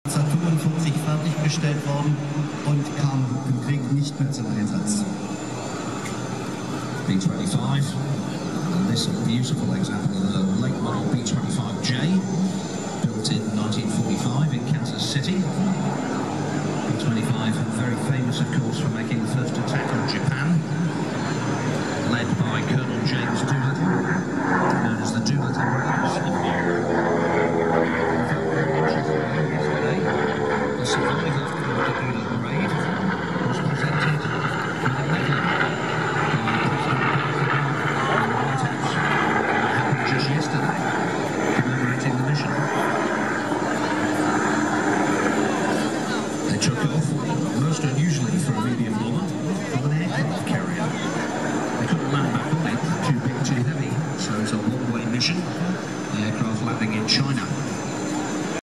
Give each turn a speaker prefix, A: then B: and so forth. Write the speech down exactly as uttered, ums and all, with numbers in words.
A: neunzehnhundertfünfundvierzig fertiggestellt worden und kam im Krieg nicht mehr zum Einsatz.
B: B twenty-five, and this is a beautiful example of the late model B twenty-five J, built in nineteen forty-five.